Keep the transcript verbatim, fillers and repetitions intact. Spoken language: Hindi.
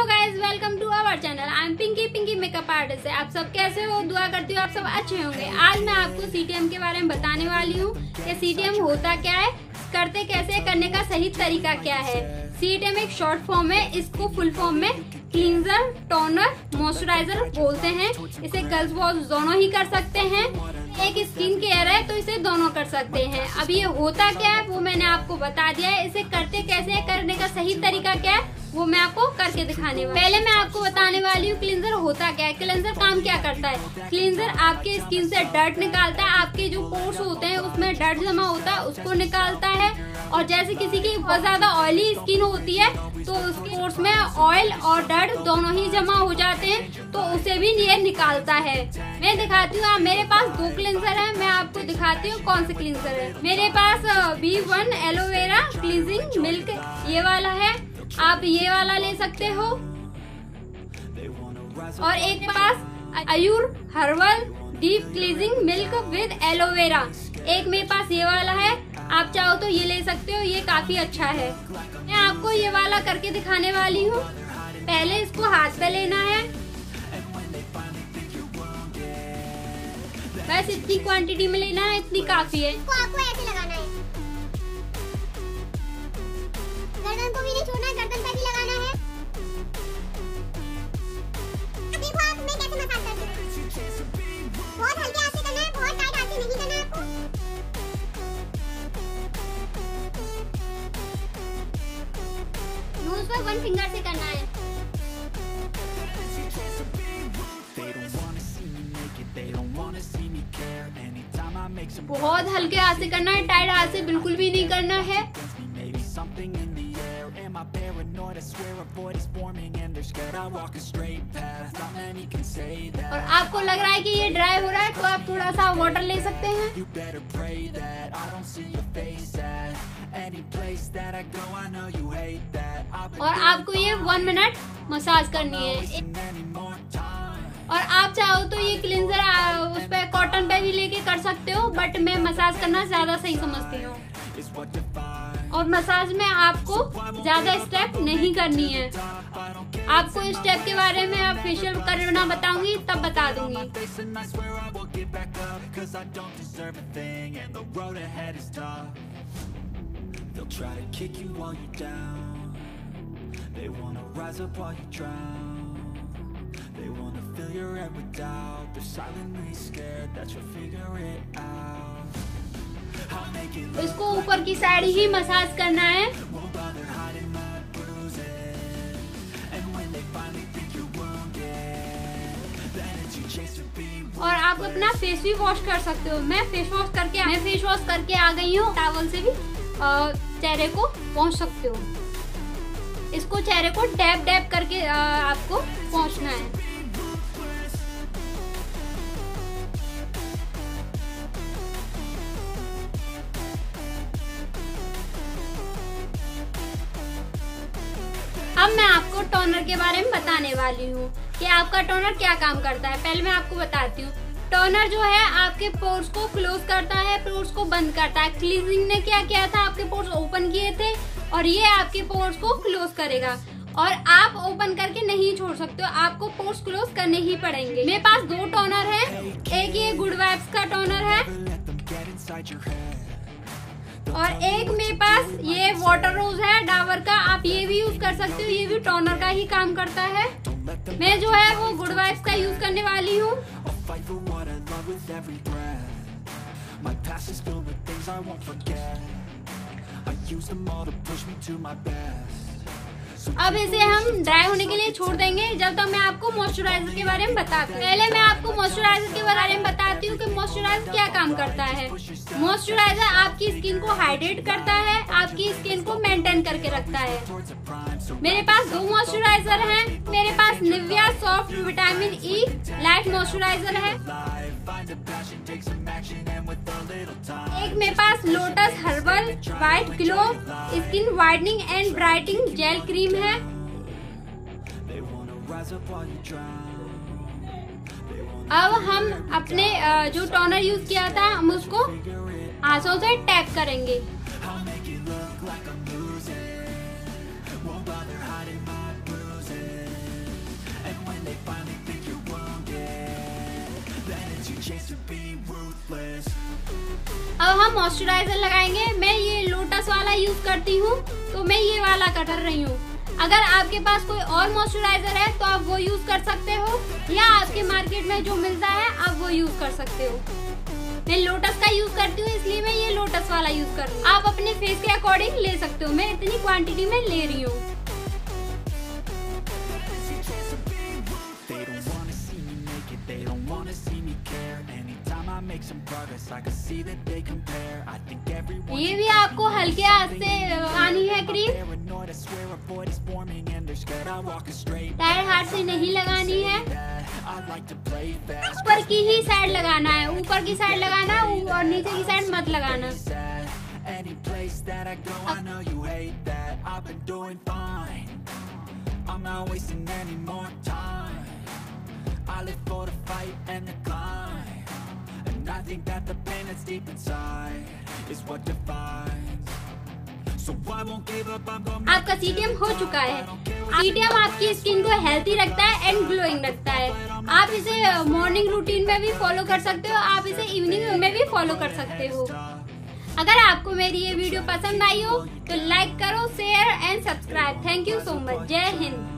Hello guys, welcome to our channel. I am Pinky Pinky makeup artist. आप सब कैसे हो? दुआ करती हूँ आप सब अच्छे होंगे। आज मैं आपको सीटीएम के बारे में बताने वाली हूँ कि सीटीएम होता क्या है, करते कैसे, करने का सही तरीका क्या है। सीटीएम एक शॉर्ट फॉर्म है, इसको फुल फॉर्म में क्लींजर, टोनर, मॉइस्चराइजर बोलते हैं। इसे गर्ल्स बॉयज दोनों ही कर सकते हैं। एक स्किन केयर है तो इसे दोनों कर सकते हैं। अब ये होता क्या है वो मैंने आपको बता दिया है। इसे करते कैसे है, करने का सही तरीका क्या है वो मैं आपको करके दिखाने वाली। पहले मैं आपको बताने वाली हूँ क्लींजर होता क्या है। क्लींजर काम क्या करता है? क्लींजर आपके स्किन से डर्ट निकालता है। आपके जो पोर्स होते हैं उसमें डर्ट जमा होता है उसको निकालता है। और जैसे किसी की बहुत ज्यादा ऑयली स्किन होती है तो उसके पोर्स में ऑयल और डर्ट दोनों ही जमा हो जाते हैं तो उसे भी ये निकालता है। मैं दिखाती हूँ। मेरे पास दो क्लींजर है, मैं आपको दिखाती हूँ कौन से क्लींजर है। मेरे पास B one aloe vera cleansing milk ये वाला है, आप ये वाला ले सकते हो। और एक पास Ayur herbal deep cleansing milk with aloe vera, एक मेरे पास ये वाला है। आप चाहो तो ये ले सकते हो, ये काफी अच्छा है। मैं आपको ये वाला करके दिखाने वाली हूँ। पहले इसको हाथ पे लेना है, बस इतनी क्वांटिटी में लेना है, इतनी काफी है। इसको आपको ऐसे लगाना है, गर्दन को भी नहीं छोड़ना है, गर्दन पे भी लगाना है। अब देखो आप मैं कैसे मसाज करती हूँ। बहुत हल्के हाथ से करना है, बहुत टाइट हाथ से नहीं करना है आपको। नोज पर वन फिंगर से करना है। बहुत हल्के हाथ से करना है, टाइट हाथ से बिल्कुल भी नहीं करना है। और आपको लग रहा है कि ये ड्राई हो रहा है तो आप थोड़ा सा वाटर ले सकते हैं। और आपको ये वन मिनट मसाज करनी है। और आप चाहो तो ये क्लींजर उस पे कॉटन पे भी लेके कर सकते हो, बट मैं मसाज करना ज्यादा सही समझती हूँ। और मसाज में आपको ज्यादा स्टेप नहीं करनी है। आपको इस स्टेप के बारे में आप फेशियल करना बताऊंगी तब बता दूंगी। They wanna fill your head with doubt. They're silently scared that you'll figure it out. I'll make it look इसको ऊपर की साइड ही मसाज करना है। won't bother hiding my bruises. And when they finally think you're wounded, then it's your chance to be. और आप अपना फेस भी वॉश कर सकते हो। मैं फेस वॉश करके मैं फेस वॉश करके आ गई हूँ। टॉवल से भी चेहरे को पहुँच सकते हो। इसको चेहरे को डैब डैब करके आपको पहुँचना है। अब मैं आपको टोनर के बारे में बताने वाली हूँ कि आपका टोनर क्या काम करता है। पहले मैं आपको बताती हूँ। टोनर जो है आपके पोर्स को क्लोज करता है, पोर्स को बंद करता है। क्लींजिंग ने क्या किया था, आपके पोर्स ओपन किए थे और ये आपके पोर्स को क्लोज करेगा। और आप ओपन करके नहीं छोड़ सकते हो, आपको पोर्स क्लोज करने ही पड़ेंगे। मेरे पास दो टोनर है, एक ये गुड वाइब्स का टोनर है और एक मेरे पास ये वाटर रोज है डाबर का। आप ये भी यूज कर सकते हो, ये भी टोनर का ही काम करता है। मैं जो है वो गुड वाइब्स का यूज करने वाली हूँ। अब इसे हम ड्राई होने के लिए छोड़ देंगे जब तक मैं आपको मॉइस्चराइजर के बारे में बताती हूँ। पहले मैं आपको मॉइस्चराइजर के बारे में बताती हूँ कि मॉइस्चराइजर क्या काम करता है। मॉइस्चराइजर आपकी स्किन को हाइड्रेट करता है, आपकी स्किन को मेंटेन करके रखता है। मेरे पास दो मॉइस्चराइजर हैं। मेरे पास Nivea soft vitamin E light moisturiser है। एक मेरे पास Lotus herbal white glow skin whitening and brightening gel cream है। अब हम अपने जो टोनर यूज किया था हम उसको हाथों से टैप करेंगे। हम मॉइस्चराइजर लगाएंगे। मैं ये लोटस वाला यूज करती हूँ, तो मैं ये वाला कर रही हूँ। अगर आपके पास कोई और मॉइस्चराइजर है तो आप वो यूज कर सकते हो, या आपके मार्केट में जो मिलता है आप वो यूज कर सकते हो। मैं लोटस का यूज करती हूँ, इसलिए मैं ये लोटस वाला यूज कर रही हूँ। आप अपने फेस के अकॉर्डिंग ले सकते हो, मैं इतनी क्वांटिटी में ले रही हूँ। ये भी आपको हल्के हाथ से लगानी है क्रीम, टायर हाथ से नहीं लगानी है। ऊपर की ही साइड लगाना है, ऊपर की साइड लगाना और नीचे की साइड मत लगाना। आपका सीटीएम हो चुका है। सीटीएम आपकी स्किन को हेल्थी रखता है एंड ग्लोइंग रखता है। आप इसे मॉर्निंग रूटीन में भी फॉलो कर सकते हो, आप इसे इवनिंग में भी फॉलो कर सकते हो। अगर आपको मेरी ये वीडियो पसंद आई हो तो लाइक करो, share and subscribe. Thank you so much. जय हिंद।